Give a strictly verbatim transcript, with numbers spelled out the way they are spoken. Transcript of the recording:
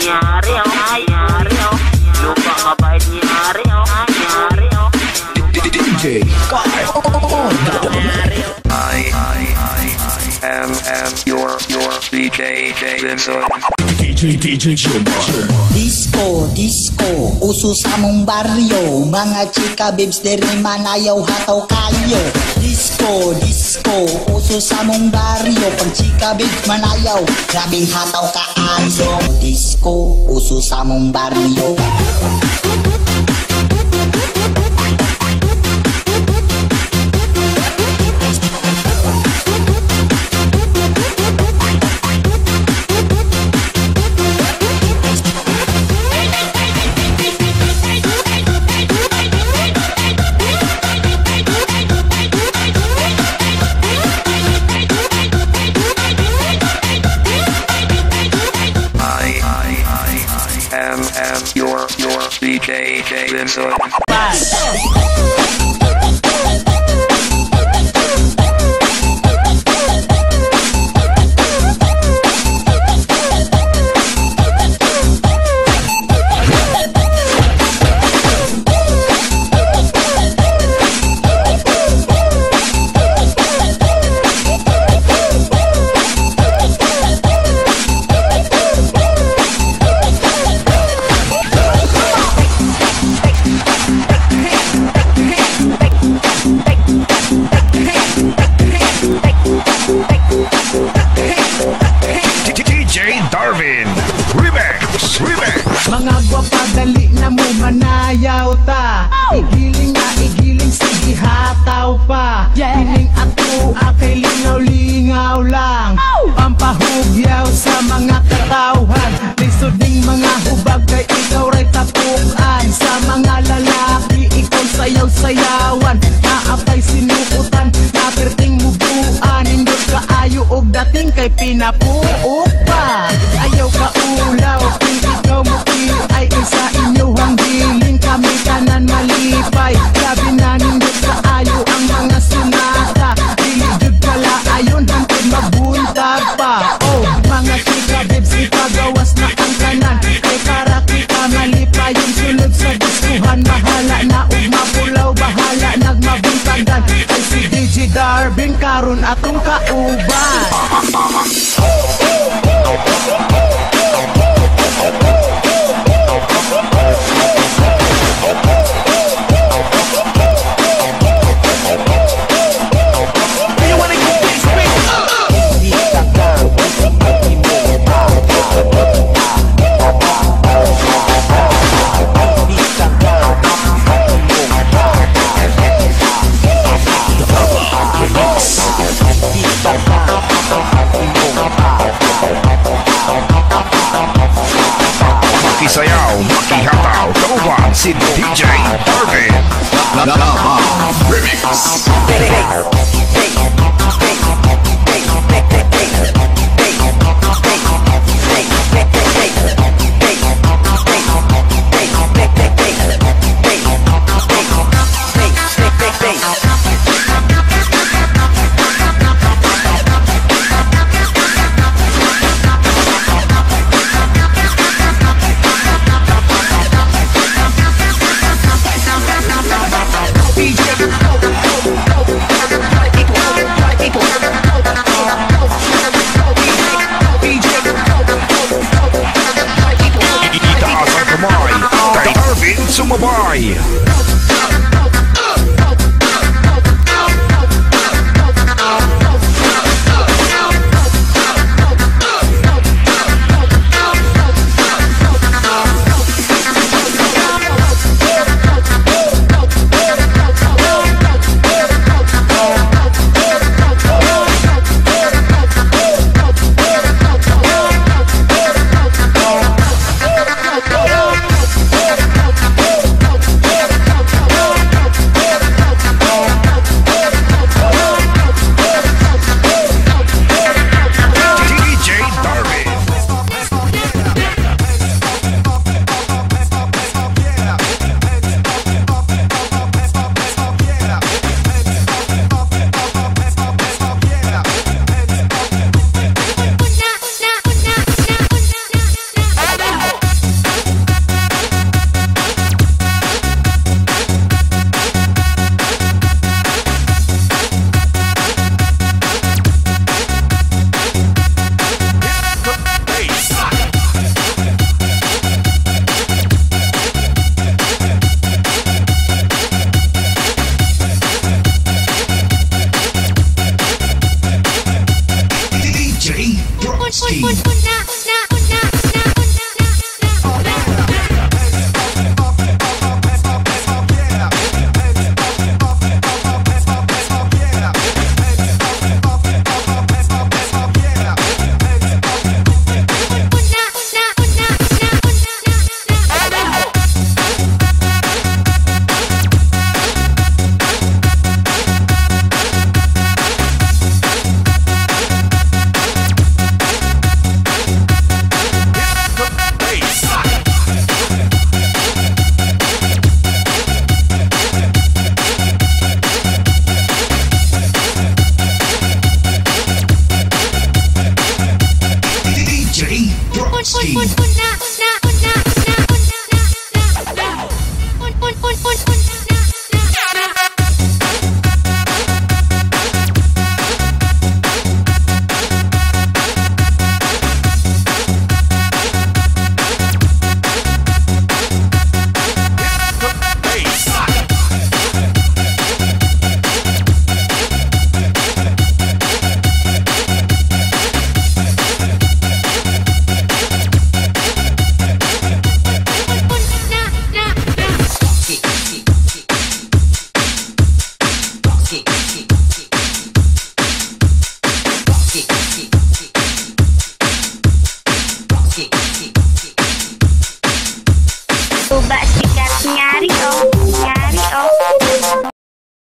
ni Ari, oh, ay, Ari, oh. Lupa mabait ni Ari, oh, ay, Ari, oh. D J Kyle. I, I, I, I am, am your, your D J, D J Vinson. D J, D J Jomar. Disco, disco, uso sa mong baryo. Mga chika babes diri manayaw hataw kayo. Disco, disco, uso sa mong baryo. Pag chika babes manayaw, grabing hataw kaayo. Disco, uso sa mong baryo. Am, am your, your D J, D J Vinson. Mga gwapadali na mo manayaw ta. Igiling na igiling sige hataw pa. Piling ato akay lingaw-lingaw lang. Pampahugyaw sa mga katawhan. Lisod ding mga hubag kay ikaw ray tapukan. Sa mga lalaki ikaw sayaw-sayawan. Naapay sinukutan, napirting mubuan. Indot ka ayo og dating kay pinapuok pa. Ayaw ka ulaw, ikaw mo ay isa inyong hiling. Kami kanan malipay, sabi na nindot ka ayo ang mga sunata. Diligid kala ayon, hantod mabuntag pa. Oh, mga chika babes, ipagawas na ang kanan. Kay para kita malipay yung sulod sa diskuhan. Mahala na og mapulaw, bahala nagmabuntagan. Ay si D J Darvin karon atong kauban. Makisayaw, makihataw, kauban si D J Darvin. Lava Remix. Sumabay. King.